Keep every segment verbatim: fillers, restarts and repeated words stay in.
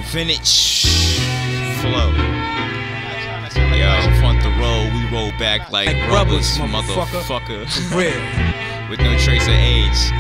Vintage flow. Yo, front the road, we roll back like, like rubbers, motherfucker. motherfucker. Real. With no trace of age.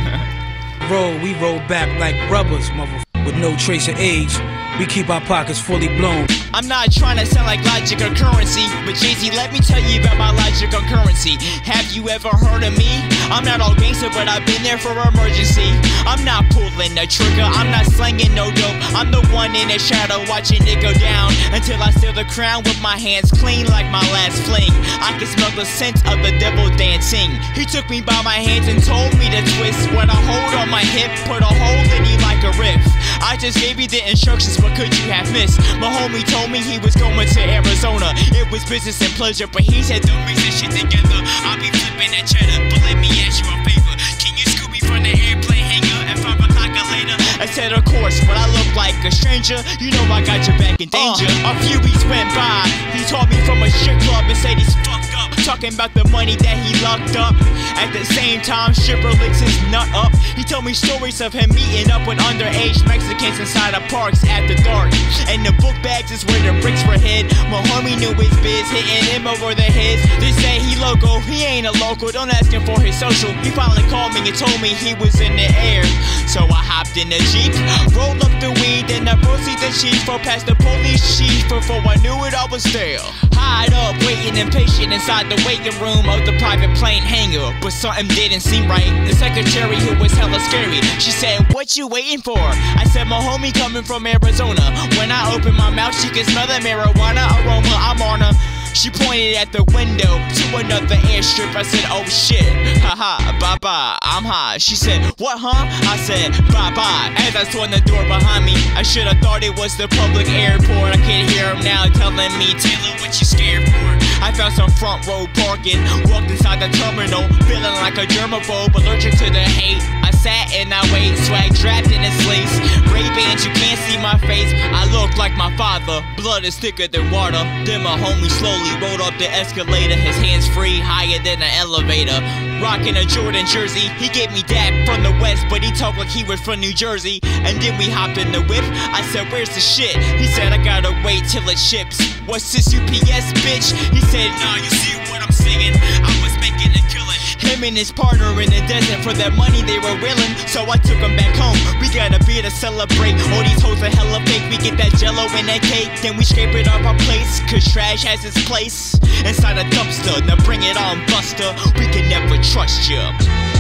Roll, we roll back like rubbers, motherfucker. With no trace of age. We keep our pockets fully blown. I'm not trying to sound like logic or currency, but Jay-Z, let me tell you about my logic on currency. Have you ever heard of me? I'm not all gangster, but I've been there for emergency. I'm not pulling the trigger, I'm not slinging no dope. I'm the one in the shadow watching it go down until I steal the crown with my hands clean like my last fling. I can smell the scent of the devil dancing. He took me by my hands and told me to twist. When I hold on my hip, put a hole in you like a riff. I just gave you the instructions, what could you have missed? My homie told me he was going to Arizona. It was business and pleasure, but he said don't mix this shit together. I'll be flipping that cheddar, but let me ask you a favor. Can you scoop me from the airplane hangar at five o'clock or later? I said of course, but I look like a stranger. You know I got your back in danger. Uh, a few weeks went by, he taught me from a strip club and said he's fucked up, talking about the money that he locked up. At the same time, stripper licks his nut up. He told me stories of him meeting up with underage Mexicans inside of parks after dark. And the book bags is where the bricks were hid. My homie knew his biz, hitting him over the heads. They say he local, he ain't a local, don't ask him for his social. He finally called me and told me he was in the air. So I hopped in the Jeep, rolled up the weed, and I proceeded the chief for past the police chief. Before I knew it, I was there. Hide up, waiting impatient inside the waiting room of the private plane hangar. But something didn't seem right. The secretary, who was hella scary, she said, what you waiting for? I said, my homie coming from Arizona. When I opened my mouth, she could smell the marijuana aroma. I'm on her. She pointed at the window to another airstrip. I said, oh shit, haha, bye-bye, I'm high. She said, what, huh? I said, bye-bye, as I swung the door behind me. I should've thought it was the public airport. I can hear him now telling me, Taylor, what you scared for? I found some front row parking, walked inside the terminal, feeling like a germaphobe, allergic to the hate. I sat and I wait, swag trapped in his lace. Ray-Bans, you can't see my face. I look like my father, blood is thicker than water. Then my homie slowly rolled up the escalator, his hands free, higher than an elevator. Rocking a Jordan jersey, he gave me that from the west, but he talked like he was from New Jersey. And then we hopped in the whip, I said, where's the shit? He said, I gotta wait till it ships. What's this U P S, bitch? He said, nah, you see what I'm singing? I was making a killing. Him and his partner in the desert, for that money they were willing. So I took him back home, we got a beer to celebrate. All these hoes are hella fake, we get that jello and that cake, then we scrape it off our plates, cause trash has its place inside a dumpster. Now bring it on, Buster, we can never trust ya.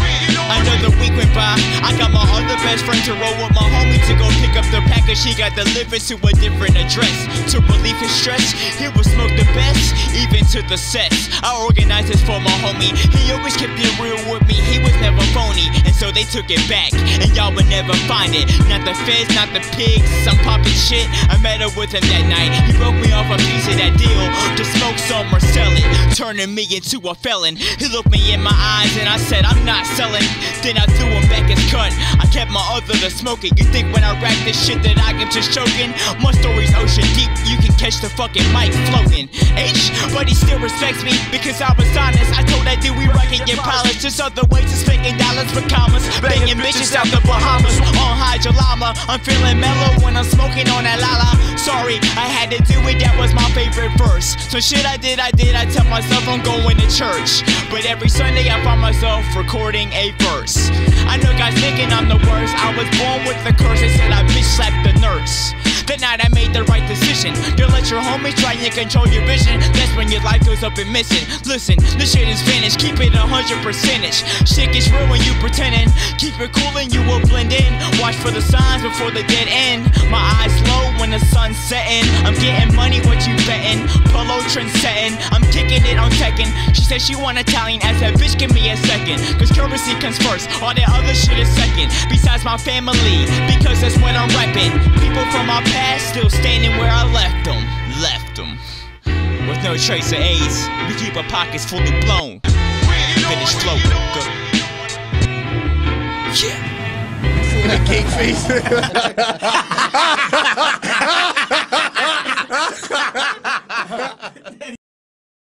Another week went by, I got my other best friend to roll with my homie to go pick up the package. She got delivered to a different address. To relieve his stress, he would smoke the best, even to the sets. I organized this for my homie, he always kept it real with me, he was never phony. And so they took it back, and y'all would never find it. Not the feds, not the pigs, I'm popping shit. I met up with him that night, he broke me off a piece of that deal to smoke some or sell it, turning me into a felon. He looked me in my eyes and I said, I'm not selling. Then I threw him back his cut. I kept my other to smoking. You think when I rap this shit that I am just choking? My story's ocean deep, you can catch the fucking mic floating. H, but he still respects me because I was honest. I told that dude we rockin' get pilots. Just other ways of spending dollars for commas, banging bitches out the Bahamas. On high Jalama, I'm feeling mellow when I'm smoking on that Lala. Sorry, I had to do it, that was my favorite verse. So shit I did, I did, I tell myself I'm going to church. But every Sunday I find myself recording a verse. I know guys thinking I'm the worst. I was born with the curse, they said I bitch slapped the nurse. The night I made the right decision, don't let your homies try and control your vision. That's when your life goes up and missing. Listen, this shit is finished, keep it a hundred percentage. Shit gets real when you pretending. Keep it cool and you will blend in. Watch for the signs before the dead end. My eyes low when the sun's setting. I'm getting money, what you betting? Polo trend setting, I'm kicking it on Tekken. She said she want Italian ass, that bitch give me a second. Cause currency comes first, all that other shit is second. Besides my family, because that's what I'm repping. People from my past still standing where I left them. Left them. With no trace of AIDS, we keep our pockets fully blown. Finish flow. Go. Yeah. That cake face.